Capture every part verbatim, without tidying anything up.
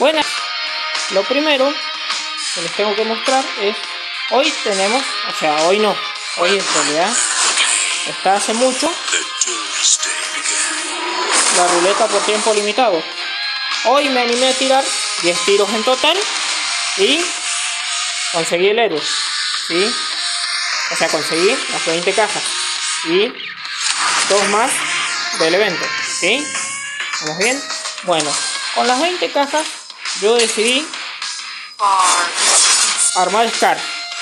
Bueno, lo primero que les tengo que mostrar es, hoy tenemos, o sea, hoy no, hoy en realidad está hace mucho la ruleta por tiempo limitado. Hoy me animé a tirar diez tiros en total y conseguí el héroe, ¿sí? O sea, conseguí las veinte cajas y dos más del evento, ¿sí? ¿Vamos bien? Bueno, con las veinte cajas yo decidí armar Scar.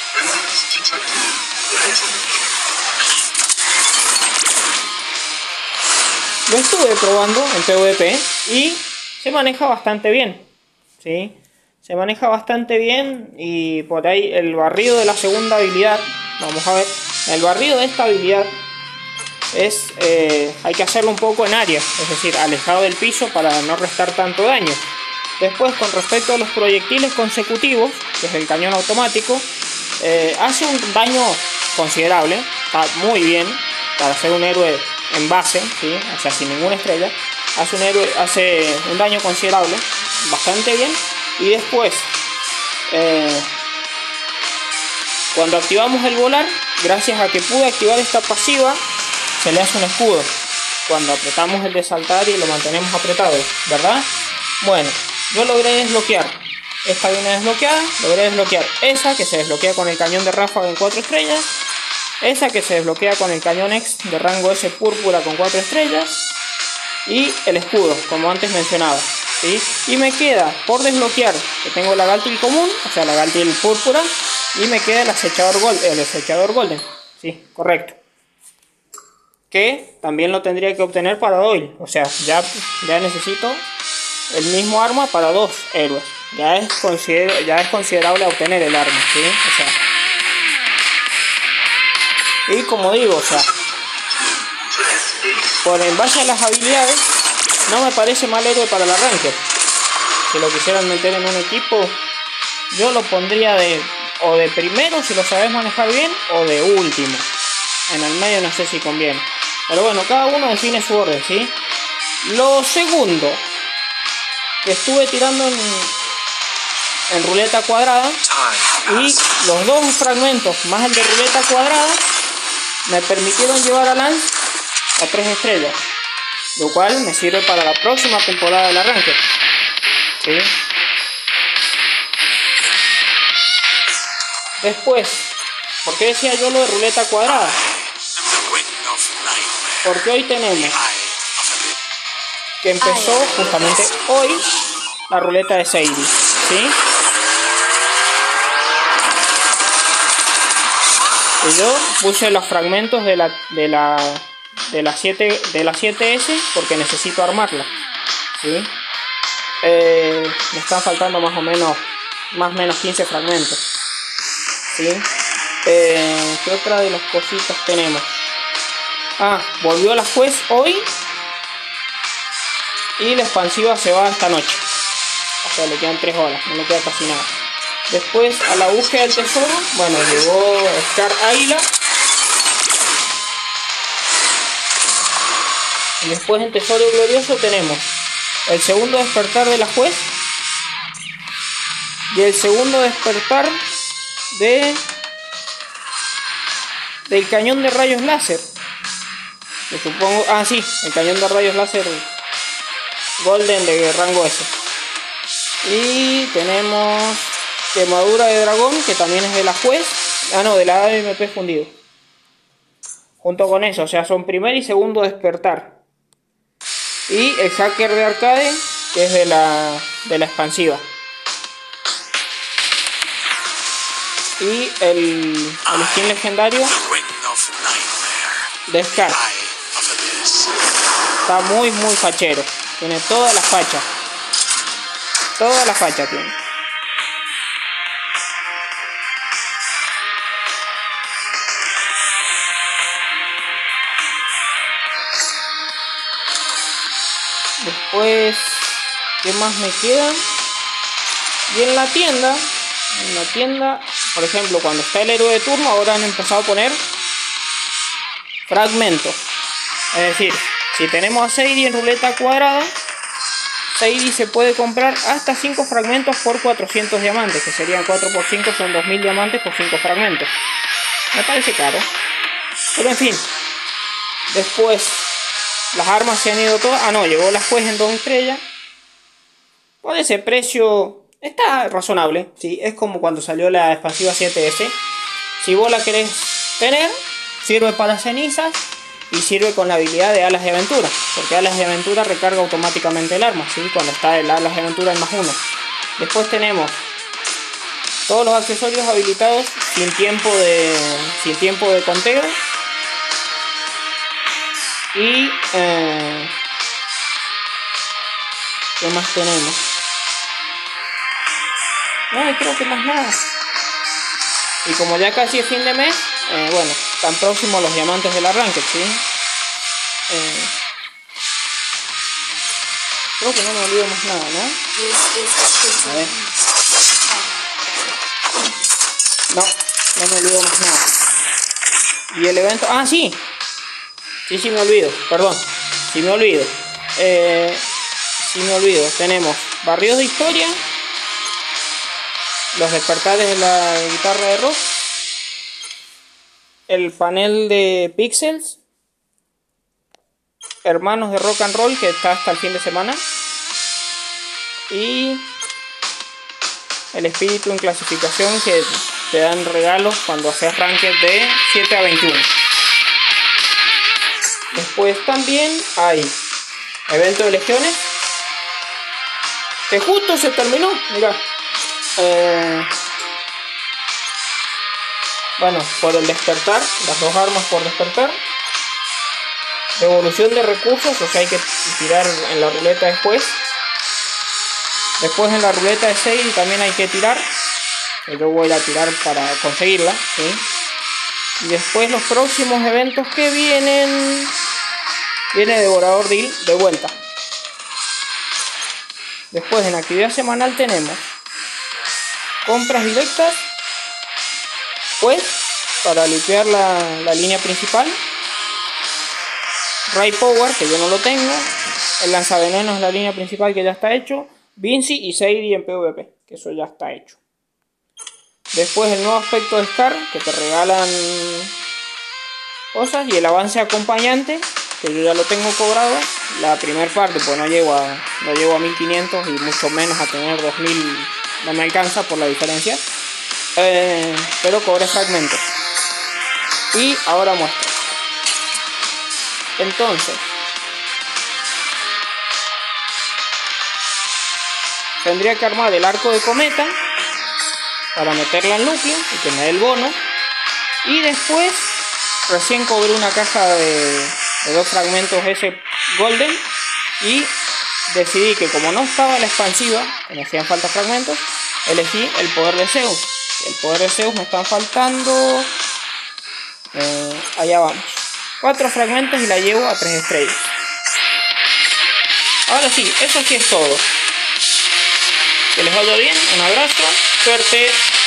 Lo estuve probando en PvP y se maneja bastante bien, ¿sí? Se maneja bastante bien y por ahí el barrido de la segunda habilidad, vamos a ver, el barrido de esta habilidad es, eh, hay que hacerlo un poco en área, es decir, alejado del piso para no restar tanto daño. Después, con respecto a los proyectiles consecutivos, que es el cañón automático, eh, hace un daño considerable, está muy bien para ser un héroe en base, ¿sí? O sea, sin ninguna estrella, hace un, héroe, hace un daño considerable, bastante bien. Y después, eh, cuando activamos el volar, gracias a que pude activar esta pasiva, se le hace un escudo cuando apretamos el de saltar y lo mantenemos apretado, ¿verdad? Bueno, yo logré desbloquear esta viene desbloqueada, logré desbloquear esa que se desbloquea con el cañón de ráfaga en cuatro estrellas, esa que se desbloquea con el cañón X de rango S púrpura con cuatro estrellas y el escudo, como antes mencionaba, ¿sí? Y me queda por desbloquear, que tengo la Galtil común, o sea la Galtil púrpura, y me queda el acechador, gold, el acechador golden, sí, correcto, que también lo tendría que obtener para Doyle, o sea, ya, ya necesito el mismo arma para dos héroes, ya es, consider ya es considerable obtener el arma, ¿sí? O sea, y como digo, o sea, por en base a las habilidades, no me parece mal héroe para el arranque. Si lo quisieran meter en un equipo, yo lo pondría de o de primero si lo sabes manejar bien, o de último. En el medio no sé si conviene. Pero bueno, cada uno define su orden, ¿sí? Lo segundo que estuve tirando en, en ruleta cuadrada, y los dos fragmentos más el de ruleta cuadrada me permitieron llevar a Lance a tres estrellas, lo cual me sirve para la próxima temporada del arranque, ¿sí? Después, ¿por qué decía yo lo de ruleta cuadrada? Porque hoy tenemos que empezó justamente hoy la ruleta de Sadie, ¿sí? Y yo puse los fragmentos de la de la de la siete de la siete ese porque necesito armarla, ¿sí? Eh, me están faltando más o menos más o menos quince fragmentos, ¿sí? Eh, ¿qué otra de las cositas tenemos? Ah, volvió la juez hoy y la expansiva se va esta noche, o sea, le quedan tres horas, no le queda casi nada. Después, a la búsqueda del tesoro, bueno, llegó Scar Águila. Y después en Tesoro Glorioso tenemos el segundo despertar de la juez y el segundo despertar de del cañón de rayos láser. Que supongo, ah sí, el cañón de rayos láser Golden de rango S. Y tenemos quemadura de dragón, que también es de la juez. Ah no, de la A M P fundido. Junto con eso, o sea, son primer y segundo despertar. Y el hacker de arcade, que es de la, de la expansiva. Y el, el skin legendario de Scar. Está muy muy fachero. Tiene toda la facha. Toda la facha tiene. Después, ¿qué más me quedan? Y en la tienda, en la tienda, por ejemplo, cuando está el héroe de turno, ahora han empezado a poner fragmentos. Es decir, si tenemos a Sadie en ruleta cuadrada, Sadie se puede comprar hasta cinco fragmentos por cuatrocientos diamantes, que serían cuatro por cinco, son dos mil diamantes por cinco fragmentos. Me parece caro, pero en fin. Después las armas se han ido todas. Ah no, llegó la juez en dos estrellas. Por ese precio está razonable, ¿sí? Es como cuando salió la expansiva siete ese. Si vos la querés tener, sirve para las cenizas y sirve con la habilidad de alas de aventura, porque alas de aventura recarga automáticamente el arma, ¿sí? Cuando está el alas de aventura en más uno. Después tenemos todos los accesorios habilitados sin tiempo de, sin tiempo de conteo. Y eh, ¿qué más tenemos? No, creo que más nada. Y como ya casi es fin de mes, eh, bueno, están próximos los diamantes del arranque, ¿sí? Eh, creo que no me olvido más nada, ¿no? A ver. No, no me olvido más nada. Y el evento... Ah, sí. Sí, sí me olvido, perdón. Sí me olvido. Eh, sí me olvido. Tenemos barridos de historia. Los despertares de la guitarra de rock. El panel de pixels. Hermanos de rock and roll, que está hasta el fin de semana. Y el espíritu en clasificación, que te dan regalos cuando haces ranked de siete a veintiuno. Después también hay evento de legiones, que justo se terminó, mirá. Eh, bueno, por el despertar, las dos armas por despertar. Devolución de recursos, o sea, hay que tirar en la ruleta después. Después en la ruleta de seis también hay que tirar. Yo voy a tirar para conseguirla, ¿sí? Y después los próximos eventos que vienen. Viene Devorador Deal de vuelta. Después en actividad semanal tenemos compras directas, pues para limpiar la, la línea principal. Ray Power, que yo no lo tengo. El lanzavenenos es la línea principal, que ya está hecho. Vinci y Sadie en PvP, que eso ya está hecho. Después el nuevo aspecto de Scar, que te regalan cosas. Y el avance acompañante, que yo ya lo tengo cobrado. La primera parte, pues no llego a, no llego a mil quinientos y mucho menos a tener dos mil. No me alcanza por la diferencia. Eh, pero cobré fragmentos. Y ahora muestro. Entonces, tendría que armar el arco de cometa para meterla en núcleo y que me dé el bono. Y después recién cobré una caja de, de dos fragmentos ese golden. Y decidí que como no estaba la expansiva, que me hacían falta fragmentos, elegí el poder de Zeus. El poder de Zeus me están faltando. Eh, allá vamos. Cuatro fragmentos y la llevo a tres estrellas. Ahora sí, eso sí es todo. Que les vaya bien, un abrazo, suerte.